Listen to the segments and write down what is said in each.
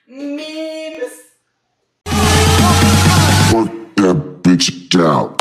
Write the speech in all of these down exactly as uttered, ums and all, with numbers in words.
Memes! Work that bitch out.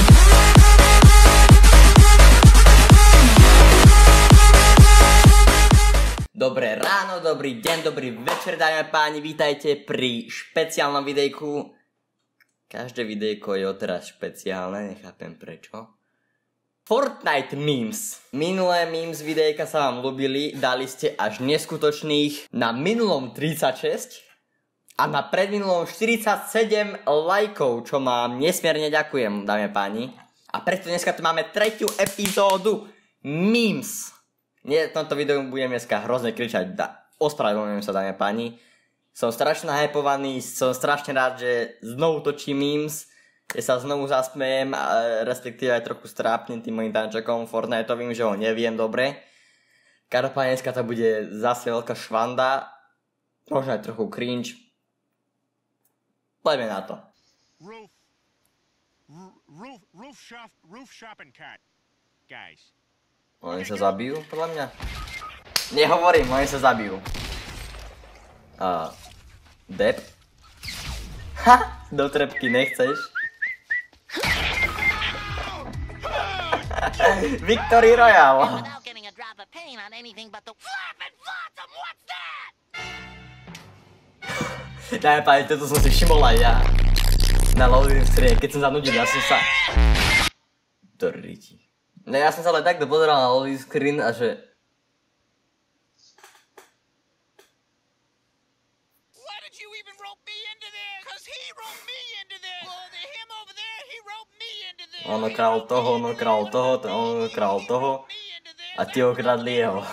Dobré ráno, dobrý deň, dobrý večer, dámy a páni, vítajte pri špeciálnom videjku. Každé videjko je odteraz špeciálne, nechápem prečo. Fortnite memes. Minulé memes videjka sa vám ľúbili, dali ste až neskutočných na minulom tridsaťšesť a na predminulom štyridsaťsedem lajkov, čo vám nesmierne ďakujem, dámy a páni. A preto dneska tu máme tretiu epizódu memes. Nie, v tomto videu budem dneska hrozne kričať, da, ospravedlňujem sa, dámy a páni. Som strašne hypovaný, som strašne rád, že znovu točím memes. Ja sa znovu zasmejem, respektíve aj trochu strápnem tým mojim tančakom Fortniteovým, že ho neviem dobre. Každopádne dneska to bude zase veľká švanda, možno aj trochu cringe. Poďme na to. Roof, roof, roof shop, roof shopping cart, guys. Oni sa zabijú, podľa mňa? Nehovorím, oni sa zabijú. Uh, Dep? Ha! Do trepky nechceš? Victory Royale! Dáme páni, toto som si všimol aj ja. Na loading screen, keď som zanudil, ja som sa... Doriti. No ja som sa ale takto pozeral na loading screen a že... On okral toho, on okral toho, on okral toho a ty okradli jeho.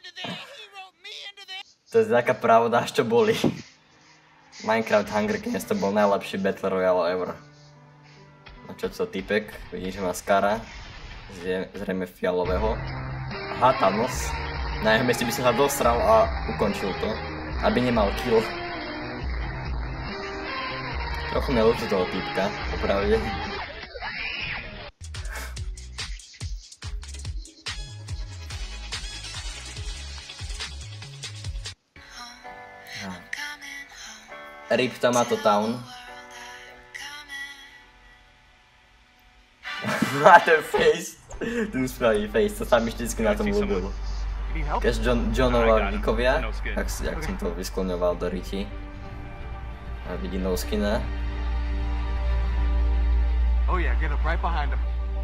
To je taká pravda, až čo boli. Minecraft Hunger Games to bol najlepší Battle Royale ever. A čo to typek? Vidíš, že má skara. Zrejme fialového. Aha, Thanos. Na jeho mieste by som sa dostral a ukončil to. Aby nemal kill. Trochu mi ľúto toho typka, popravde. Rip Tomato Town. Má ten face. Ten spravý face, to sa mi vždycky na tom ľúbilo. Keď John, Johnova výkovia, ak, ak som to vyskloňoval do riti. A vidí no skina. Oh yeah, get up right behind him.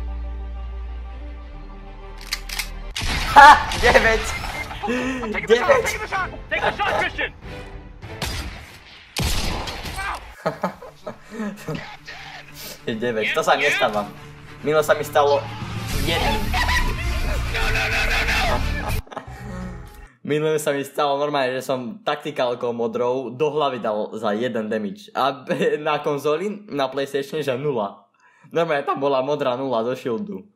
Ha! deväť! deväť! Take the shot! Take the shot, Christian! deväť, to sa nestáva. Milo sa mi stalo jeden. Minulé sa mi stalo normálne, že som taktikálkou modrou do hlavy dal za jeden damage. A na konzoli, na PlayStation, že nula. Normálne tam bola modrá nula do shieldu.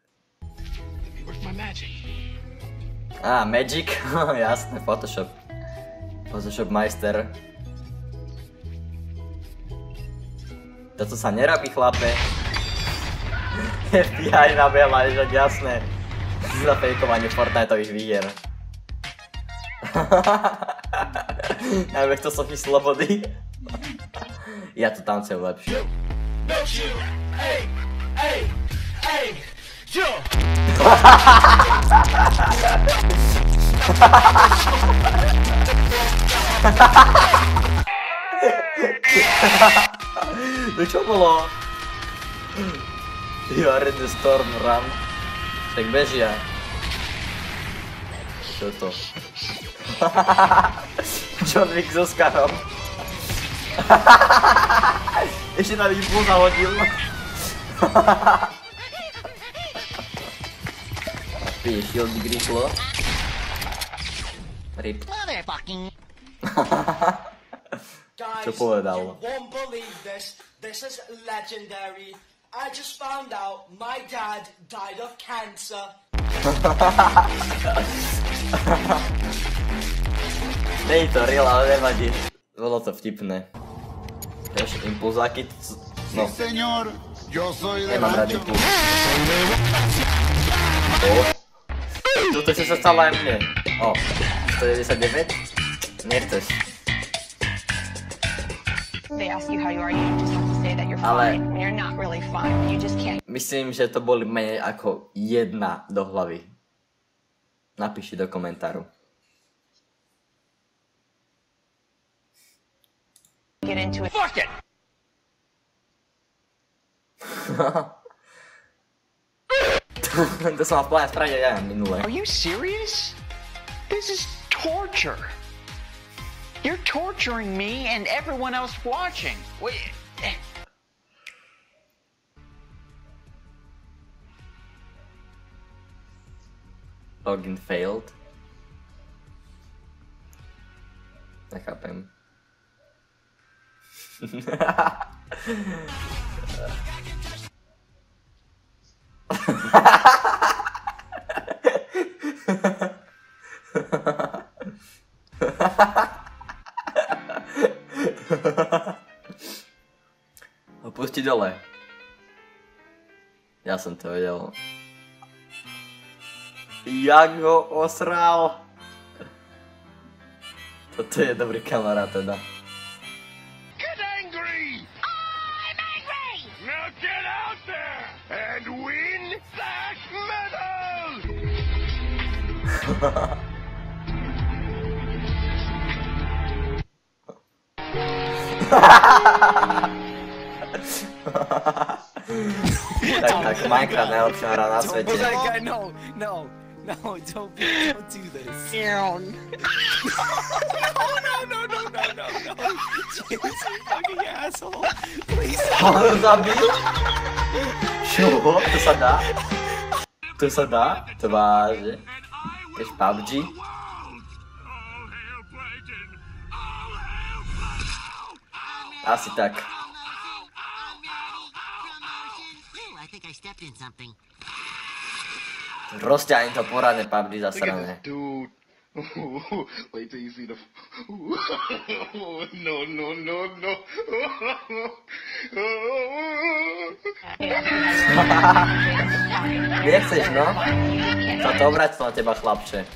Á, Magic? Jasné, Photoshop. Photoshop majster. Toto sa nerobí, chlape. ef bí í nabehla, že jasné. Za fejkovanie Fortniteových výher. Najmä to Sofie Slobody. Ja tu tancujem lepšie. No čo bolo? You are in the storm, run. Tak bežia. Čo to? John Wick so Scarom. Ešte tam impuls zahodil. Pije shieldik rýchlo. Rip. Čo povedal? This is legendary. I just found out my dad died of cancer. Nej to real, ale nevadí. Bolo to vtipné. Vieš, impulzáky... No. Nemám rád impuls. Toto ešte sa stalo aj mne. O, sto deväťdesiatdeväť? Nechceš. they ask you how you are, you just have to say that you're Ale- fine when you're not really fine. You just can't Myslím, že to boli menej ako jedna do hlavy. Napíšte do komentáru. get into it. Fuck it! To som mal v pláne spraviť aj ja minule. Are you serious? This is torture. You're torturing me and everyone else watching. Wait. Login failed. Nechápem. Pusti dole. Ja som to vedel. Jak ho osral. Toto je dobrý kamarát teda. Get angry! I'm angry! Now get out there and win that medal! Tak, tak, Minecraft najlepšia hra na svete. Guy, no, no, no, don't, don't do this. no, no, no, no, no, no, no. James, you fucking asshole. Please. On ho zabil? Čo? To sa dá? To sa dá? To váže? Keď pé ú bé gé? Asi tak. I think I stepped in something. Rozťahni to poradne pé ú bé gé zasrané. Dude. Wait till you see the. No, no, no, no. Nechceš, no? Sa to obracilo na teba, chlapče.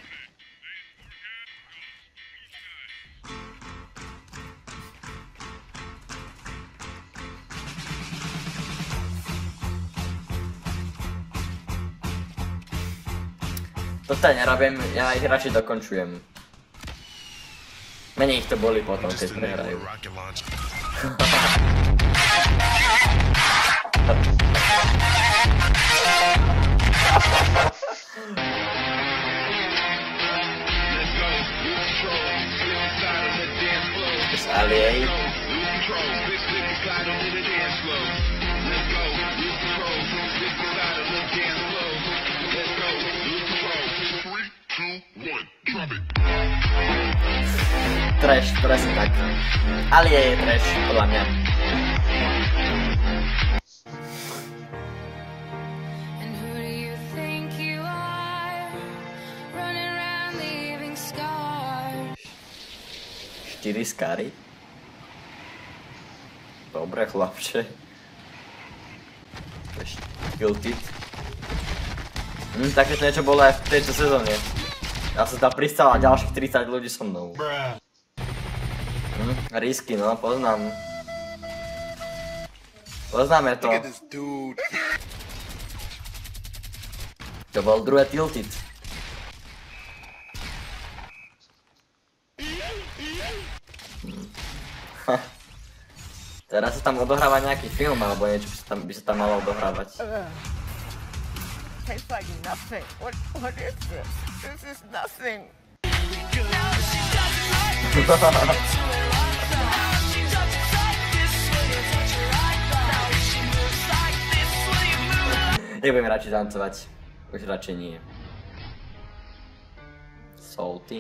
Toto nerobím, ja ich radšej dokončujem. Menej ich to boli potom, keď prehrajú. Z Aliej. Trash, presne tak. Alia je trash, podľa mňa. štyri skary? Dobre, chlapče. Guilty. Hm, takéto niečo bolo aj v tejto sezóne. Ja som tam pristal a ďalších tridsať ľudí so mnou. Hm, risky, no, poznám. Poznáme to. To bol druhé tilted. Hm. Teraz sa tam odohráva nejaký film alebo niečo by sa tam, by sa tam malo odohrávať. Tastes like nothing. What what is this? This is nothing. Nebudem radšej tancovať. Už radšej nie. Salty.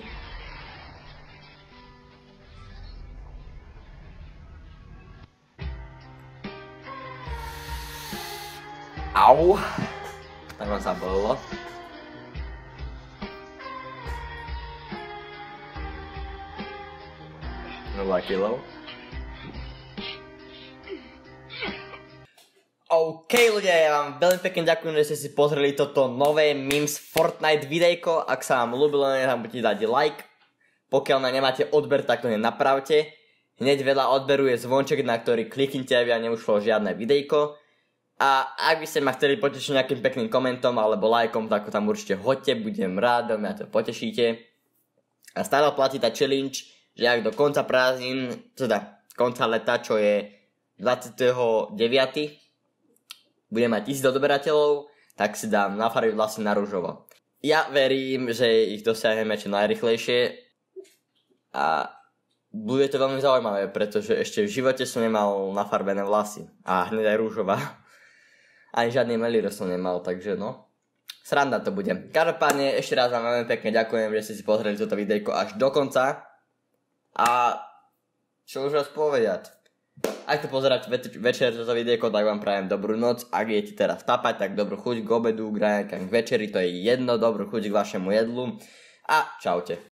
Au. Tak ma zabolilo. nula kilov. OK ľudia, ja vám veľmi pekne ďakujem, že ste si pozreli toto nové Memes Fortnite videjko. Ak sa vám ľúbilo, nezabudnite dať like. Pokiaľ nemáte odber, tak to nenapravte. hneď veľa odberu je zvonček, na ktorý kliknite, aby vám neušlo žiadne videjko. A ak by ste ma chceli potešiť nejakým pekným komentom alebo lajkom, tak tam určite hoďte, budem rád, mňa to potešíte. A stále platí tá challenge, že ak do konca prázdnin, teda konca leta, čo je dvadsiateho deviateho budem mať tisíc odberateľov, tak si dám nafarbiť vlasy na rúžovo. Ja verím, že ich dosiahneme čo najrychlejšie a bude to veľmi zaujímavé, pretože ešte v živote som nemal nafarbené vlasy a hneď aj rúžová. Ani žiadny melíro som nemal, takže no, sranda to bude. Každopádne ešte raz vám veľmi pekne ďakujem, že ste si pozreli toto videjko až do konca a čo už vás povedať. Ak to pozeráte več- večer toto videjko, tak vám prajem dobrú noc. Ak idete teraz tapať, tak dobrú chuť k obedu, k raňajkám, k večeri, to je jedno, dobrú chuť k vašemu jedlu. A čaute.